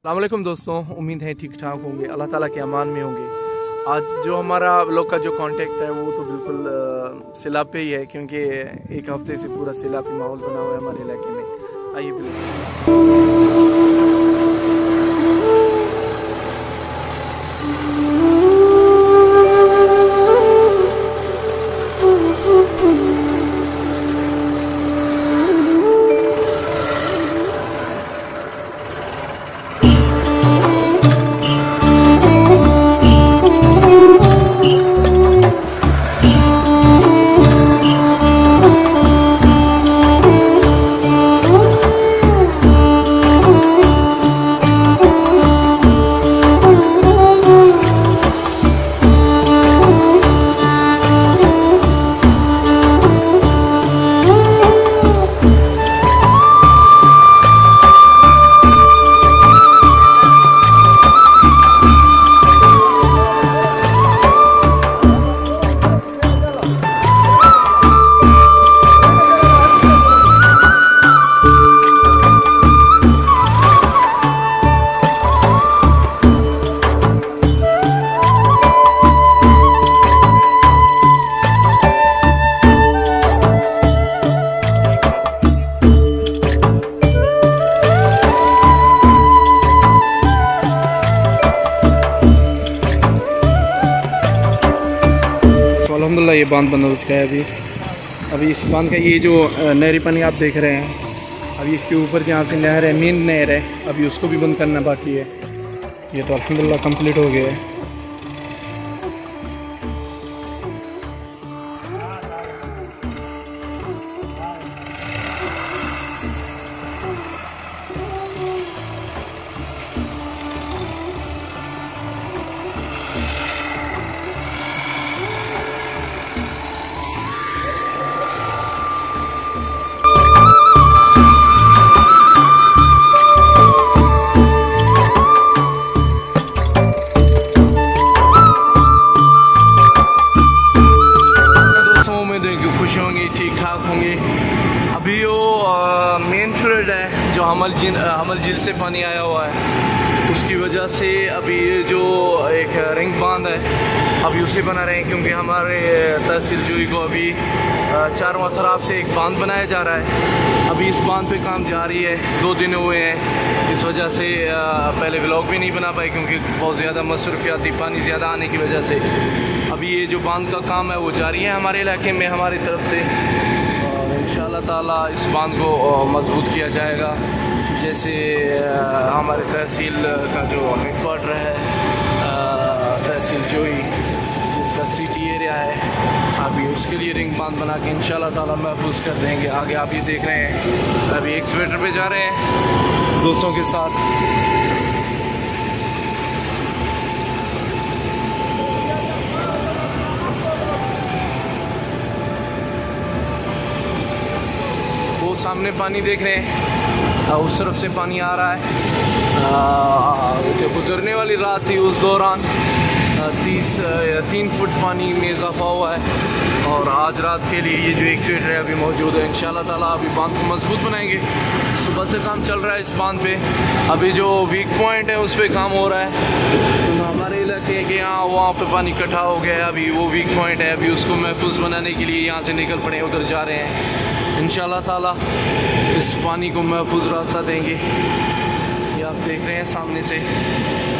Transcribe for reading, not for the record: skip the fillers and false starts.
अस्सलाम वालेकुम दोस्तों, उम्मीद है ठीक ठाक होंगे, अल्लाह ताला के अमान में होंगे। आज जो हमारा लोग का जो कांटेक्ट है वो तो बिल्कुल सैलाब पे ही है, क्योंकि एक हफ्ते से पूरा सैलाबी माहौल बना हुआ है हमारे इलाके में। आइए बिल्कुल अल्हम्दुलिल्लाह ये बांध बंद हो चुका है। अभी इस बांध का ये जो नहरी पानी आप देख रहे हैं, अभी इसके ऊपर जहाँ से नहर है, मेन नहर है, अभी उसको भी बंद करना बाकी है। ये तो अल्हम्दुलिल्लाह कंप्लीट हो गया है। खुश होंगे, ठीक ठाक होंगे। अभी वो मेन फ्लड है जो हमल झील से पानी आया हुआ है, उसकी वजह से अभी जो एक रिंग बांध है अभी उसे बना रहे हैं, क्योंकि हमारे तहसील जोई को अभी चारों तरफ से एक बांध बनाया जा रहा है। अभी इस बांध पे काम जारी है, 2 दिन हुए हैं। इस वजह से पहले व्लॉग भी नहीं बना पाए, क्योंकि बहुत ज़्यादा मसरूफियात थी पानी ज़्यादा आने की वजह से। अभी ये जो बांध का काम है वो जारी है हमारे इलाके में, हमारी तरफ से, और इंशाअल्लाह ताला इस बांध को मजबूत किया जाएगा। जैसे हमारे तहसील का जो हेडक्वार्टर है, तहसील जोई, जिसका सिटी एरिया है, अभी उसके लिए रिंग बांध बना के इंशाअल्लाह ताला महफूज कर देंगे। आगे आप ये देख रहे हैं, अभी एक्सवेटर पे जा रहे हैं दोस्तों के साथ। वो सामने पानी देख रहे हैं, उस तरफ से पानी आ रहा है। जो गुजरने वाली रात थी उस दौरान 3 फुट पानी में इजाफा हुआ है, और आज रात के लिए ये जो एक्सवेटर है अभी मौजूद है। इंशाअल्लाह ताला अभी बांध को मजबूत बनाएंगे। सुबह से काम चल रहा है इस बांध पे। अभी जो वीक पॉइंट है उस पर काम हो रहा है। तो हमारे इलाके के यहाँ वहाँ पे पानी इकट्ठा हो गया है, अभी वो वीक पॉइंट है, अभी उसको महफूज बनाने के लिए यहाँ से निकल पड़े, उधर जा रहे हैं। इंशाअल्लाह ताला इस पानी को महफूज रास्ता देंगे। ये आप देख रहे हैं सामने से।